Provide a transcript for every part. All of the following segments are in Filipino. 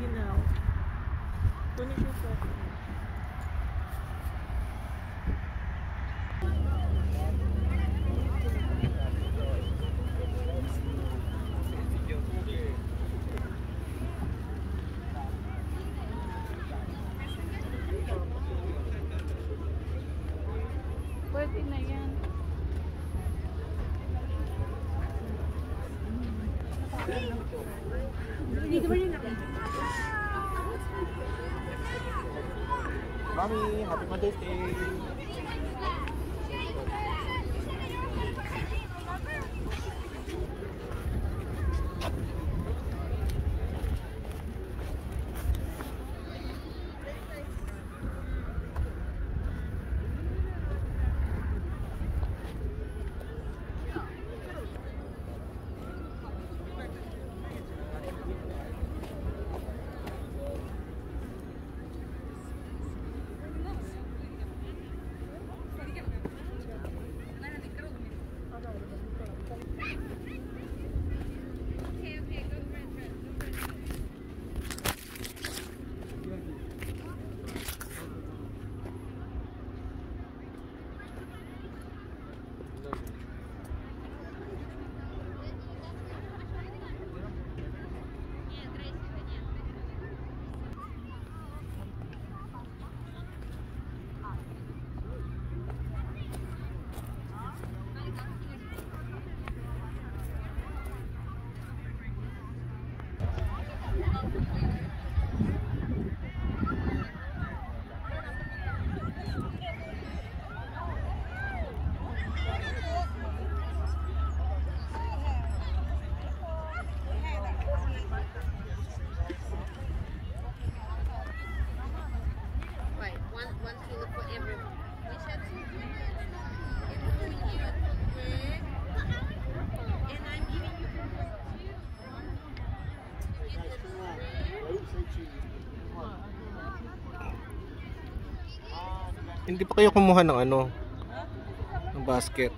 ginaw. Kunin ko sa pwede na yan. Mommy, happy Mother's Day! Hindi pa kayo kumuha ng ano? Ng basket.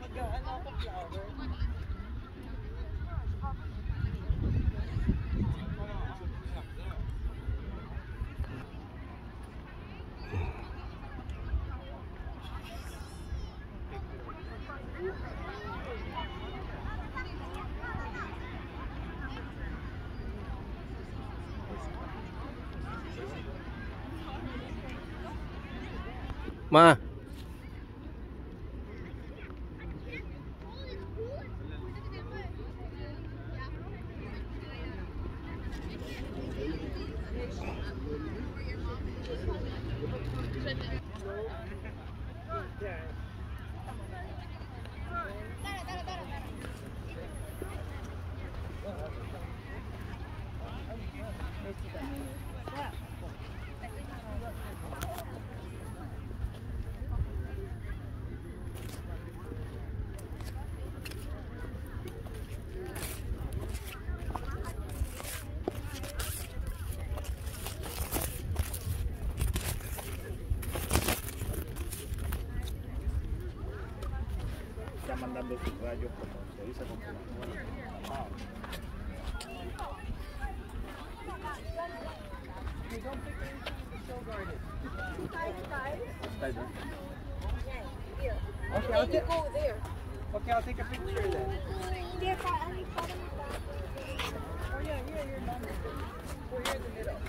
Ma. Mandando sus rayos como se dice con Okay, I'll go there. Okay, I'll take a picture then. Oh yeah, here you're done. We're here in the middle.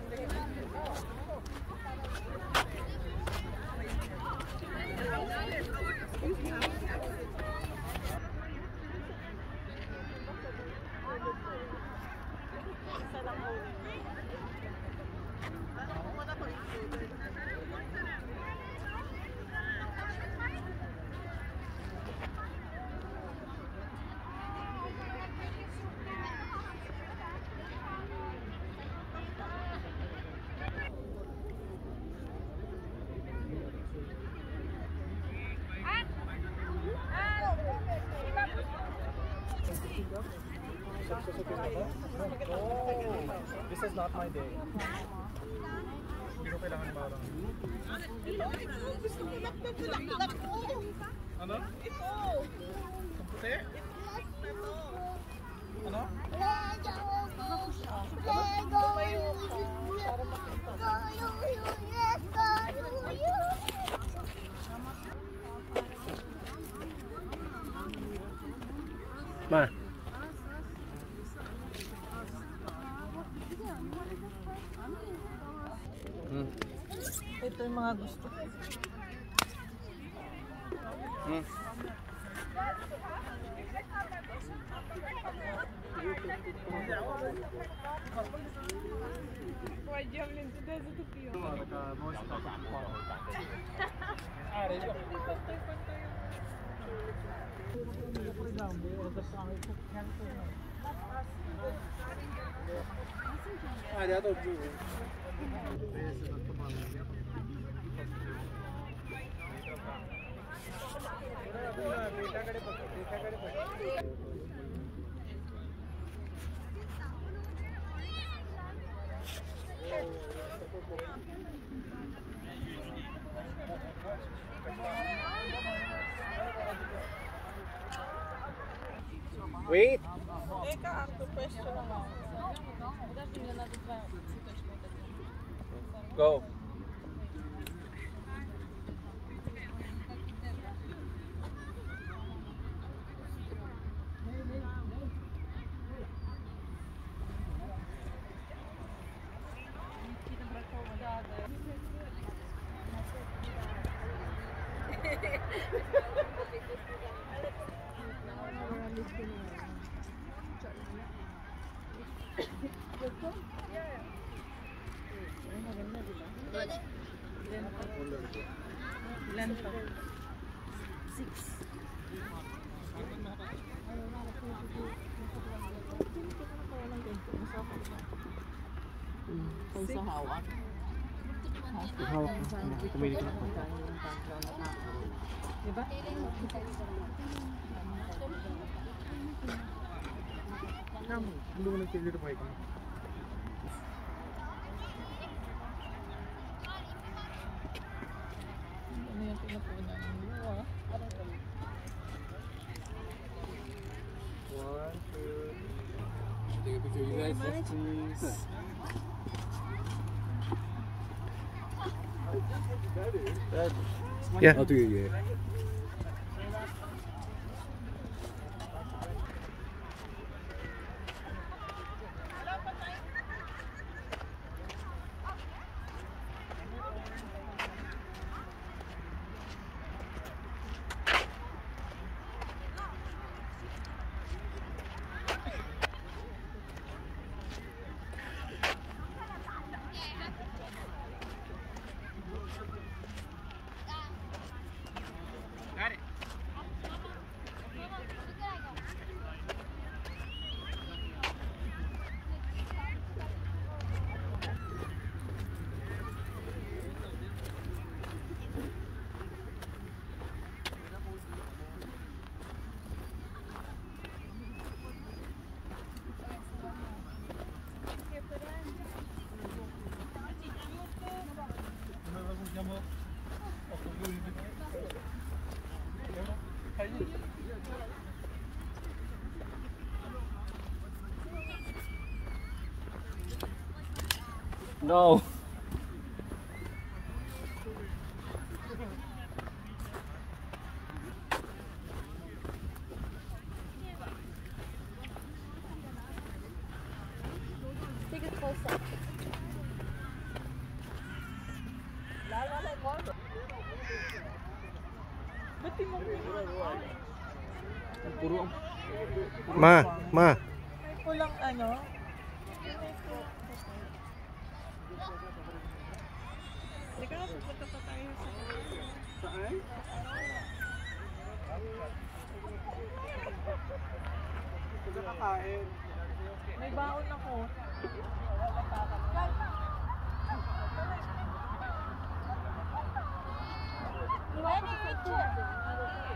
Excuse me. This is not my day. Hindi ko kailangan marang. Gusto mo lakad ko. Ano? Ito. Ang puti? Ano? Lego. Ma. Ito yung mga gusto ko. Wait. Teka, acto question naman. Go. Ilan to? 6. Sa hawak. Hawak na. Kumilit na. Diba? Hindi mo nagpili ito pa ito. Ano yung pinupunan mo? One, two. Take a picture, you guys. Please. Yeah. I'll do it, yeah. No. Take it closer. Ba't di mo Puro Ma. may pulang ano? Hindi ka na pupunta pa tayo sa... Saan? Ito kakain. May baon ako. Ready?